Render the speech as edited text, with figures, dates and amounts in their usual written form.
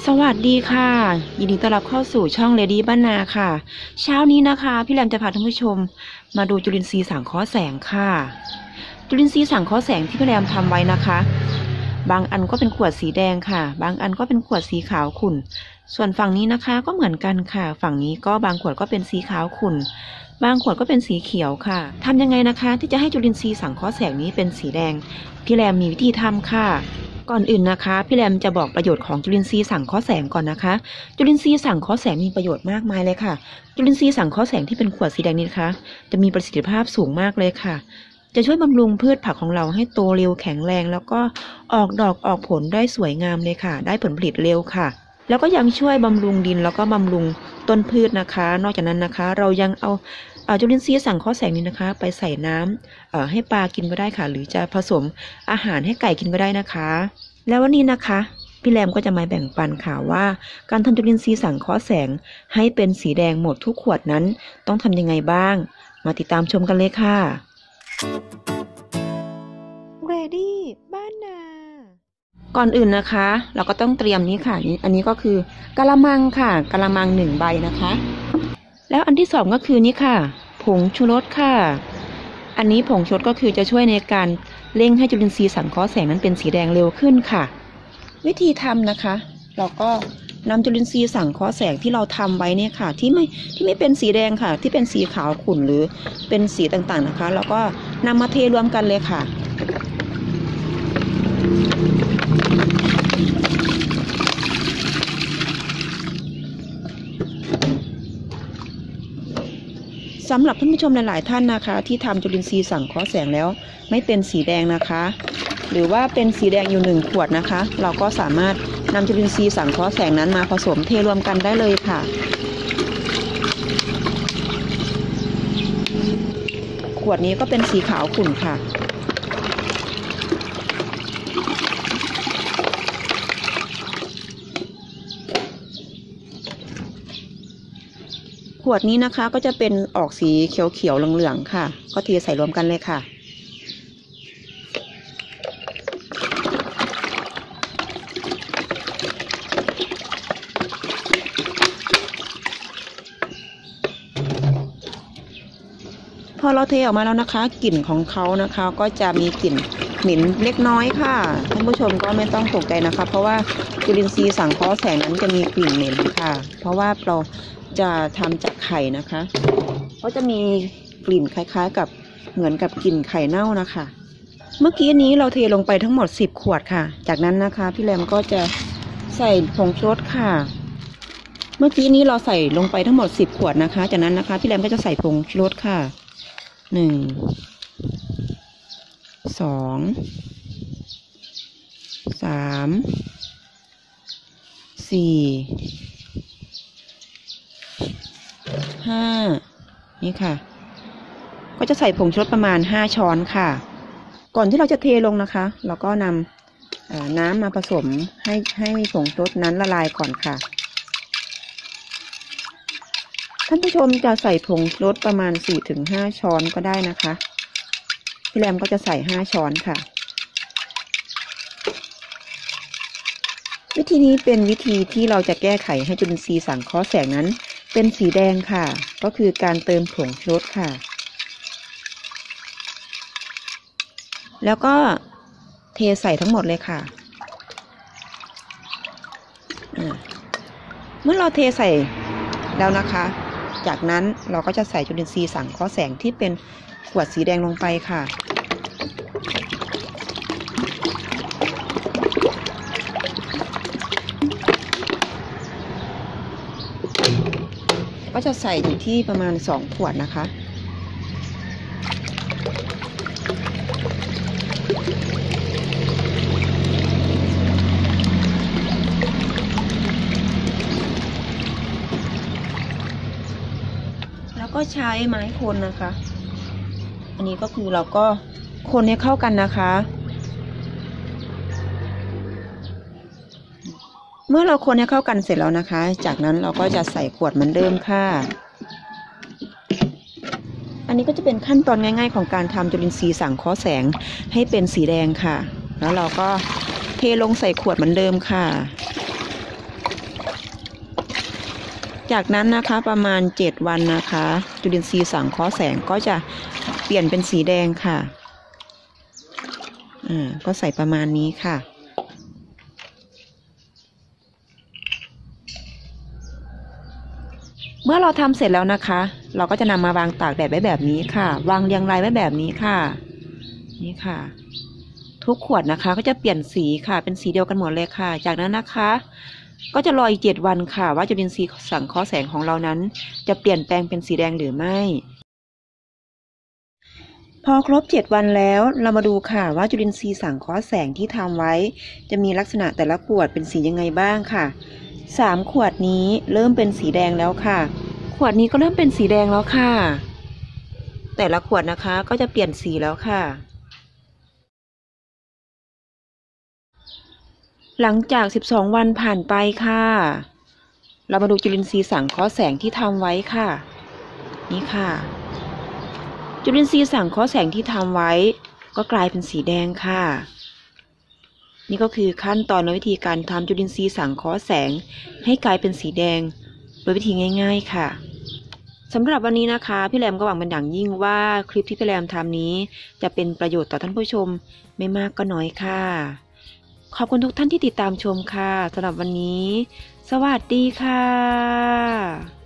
สวัสดีค่ะยินดีต้อนรับเข้าสู่ช่องเลดี้บ้านนาค่ะเช้านี้นะคะพี่แรมจะพาท่านผู้ชมมาดูจุลินทรีย์สังเคราะห์แสงค่ะจุลินทรีย์สังเคราะห์แสงที่พี่แรมทำไว้นะคะบางอันก็เป็นขวดสีแดงค่ะบางอันก็เป็นขวดสีขาวขุ่นส่วนฝั่งนี้นะคะก็เหมือนกันค่ะฝั่งนี้ก็บางขวดก็เป็นสีขาวขุ่นบางขวดก็เป็นสีเขียวค่ะทำยังไงนะคะที่จะให้จุลินทรีย์สังเคราะห์แสงนี้เป็นสีแดงพี่แรมมีวิธีทำค่ะก่อนอื่นนะคะพี่แรมจะบอกประโยชน์ของจุลินทรีย์สังเคราะห์แสงก่อนนะคะจุลินทรีย์สังเคราะห์แสงมีประโยชน์มากมายเลยค่ะจุลินทรีย์สังเคราะห์แสงที่เป็นขวดสีแดงนี้นะคะจะมีประสิทธิภาพสูงมากเลยค่ะจะช่วยบำรุงพืชผักของเราให้โตเร็วแข็งแรงแล้วก็ออกดอกออกผลได้สวยงามเลยค่ะได้ผลผลิตเร็วค่ะแล้วก็ยังช่วยบำรุงดินแล้วก็บำรุงต้นพืชนะคะนอกจากนั้นนะคะเรายังเอาจุลินทรีย์สังเคราะห์แสงนี้นะคะไปใส่น้ำให้ปลากินก็ได้ค่ะหรือจะผสมอาหารให้ไก่กินก็ได้นะคะแล้ววันนี้นะคะพี่แรมก็จะมาแบ่งปันค่ะว่าการทำจุลินทรีย์สังเคราะห์แสงให้เป็นสีแดงหมดทุกขวดนั้นต้องทำยังไงบ้างมาติดตามชมกันเลยค่ะ Ready บ้านนาก่อนอื่นนะคะเราก็ต้องเตรียมนี้ค่ะอันนี้ก็คือกะละมังค่ะกะละมัง1 ใบนะคะแล้วอันที่2ก็คือนี่ค่ะผงชูรสค่ะอันนี้ผงชูรสก็คือจะช่วยในการเร่งให้จุลินทรีย์สังเคราะห์แสงนั้นเป็นสีแดงเร็วขึ้นค่ะวิธีทำนะคะเราก็นำจุลินทรีย์สังเคราะห์แสงที่เราทำไว้เนี่ยค่ะที่ไม่เป็นสีแดงค่ะที่เป็นสีขาวขุ่นหรือเป็นสีต่างๆนะคะแล้วก็นำมาเทรวมกันเลยค่ะสำหรับท่านผู้ชมหลายๆท่านนะคะที่ทำจุลินทรีย์สังเคราะห์แสงแล้วไม่เป็นสีแดงนะคะหรือว่าเป็นสีแดงอยู่1 ขวดนะคะเราก็สามารถนำจุลินทรีย์สังเคราะห์แสงนั้นมาผสมเทรวมกันได้เลยค่ะขวดนี้ก็เป็นสีขาวขุ่นค่ะขวดนี้นะคะก็จะเป็นออกสีเขียวๆเหลืองๆค่ะก็เทใส่รวมกันเลยค่ะพอเราเทออกมาแล้วนะคะกลิ่นของเขานะคะก็จะมีกลิ่นเหม็นเล็กน้อยค่ะท่านผู้ชมก็ไม่ต้องตกใจนะคะเพราะว่าจุลินทรีย์สังเคราะห์แสงนั้นจะมีกลิ่นเหม็นค่ะเพราะว่าเราจะทำจากไข่นะคะก็จะมีกลิ่นคล้ายๆกับเหมือนกับกลิ่นไข่เน่านะคะเมื่อกี้นี้เราเทลงไปทั้งหมด10 ขวดค่ะจากนั้นนะคะพี่แรมก็จะใส่ผงชูรสค่ะเมื่อกี้นี้เราใส่ลงไปทั้งหมด10 ขวดนะคะจากนั้นนะคะพี่แรมก็จะใส่ผงชูรสค่ะ1 2 3 4 5นี่ค่ะก็จะใส่ผงชูรสประมาณ5 ช้อนค่ะก่อนที่เราจะเทลงนะคะเราก็นำน้ำมาผสมให้ผงชูรสนั้นละลายก่อนค่ะท่านผู้ชมจะใส่ผงชูรสประมาณ 4-5 ช้อนก็ได้นะคะพี่แรมก็จะใส่5 ช้อนค่ะวิธีนี้เป็นวิธีที่เราจะแก้ไขให้จุลินทรีย์สังเคราะห์แสงนั้นเป็นสีแดงค่ะก็คือการเติมผงชูรสค่ะแล้วก็เทใส่ทั้งหมดเลยค่ะเมื่อเราเทใส่แล้วนะคะจากนั้นเราก็จะใส่จุลินทรีย์สังเคราะห์แสงที่เป็นขวดสีแดงลงไปค่ะก็จะใส่อยู่ที่ประมาณ2 ขวดนะคะแล้วก็ใช้ไม้คนนะคะอันนี้ก็คือเราก็คนให้เข้ากันนะคะเมื่อเราคนให้เข้ากันเสร็จแล้วนะคะจากนั้นเราก็จะใส่ขวดเหมือนเดิมค่ะอันนี้ก็จะเป็นขั้นตอนง่ายๆของการทำจุลินทรีย์สังเคราะห์แสงให้เป็นสีแดงค่ะแล้วเราก็เทลงใส่ขวดเหมือนเดิมค่ะจากนั้นนะคะประมาณ7 วันนะคะจุลินทรีย์สังเคราะห์แสงก็จะเปลี่ยนเป็นสีแดงค่ะก็ใส่ประมาณนี้ค่ะเมื่อเราทำเสร็จแล้วนะคะเราก็จะนำมาวางตากแดดไว้แบบนี้ค่ะวางเรียงรายไว้แบบนี้ค่ะนี่ค่ะทุกขวดนะคะก็จะเปลี่ยนสีค่ะเป็นสีเดียวกันหมดเลยค่ะจากนั้นนะคะก็จะรออีก7 วันค่ะว่าจุลินทรีย์สังเคราะห์แสงของเรานั้นจะเปลี่ยนแปลงเป็นสีแดงหรือไม่พอครบ7 วันแล้วเรามาดูค่ะว่าจุลินทรีย์สังเคราะห์แสงที่ทำไว้จะมีลักษณะแต่ละขวดเป็นสียังไงบ้างค่ะ3 ขวดนี้เริ่มเป็นสีแดงแล้วค่ะขวดนี้ก็เริ่มเป็นสีแดงแล้วค่ะแต่ละขวดนะคะก็จะเปลี่ยนสีแล้วค่ะหลังจาก12 วันผ่านไปค่ะเรามาดูจุลินทรีย์สังเคราะห์แสงที่ทำไว้ค่ะนี่ค่ะจุลินทรีย์สังเคราะห์แสงที่ทำไว้ก็กลายเป็นสีแดงค่ะนี่ก็คือขั้นตอนและวิธีการทำจุลินทรีย์สังเคราะห์แสงให้กลายเป็นสีแดงโดยวิธีง่ายๆค่ะสำหรับวันนี้นะคะพี่แรมก็หวังเป็นอย่างยิ่งว่าคลิปที่พี่แรมทำนี้จะเป็นประโยชน์ต่อท่านผู้ชมไม่มากก็น้อยค่ะขอบคุณทุกท่านที่ติดตามชมค่ะสำหรับวันนี้สวัสดีค่ะ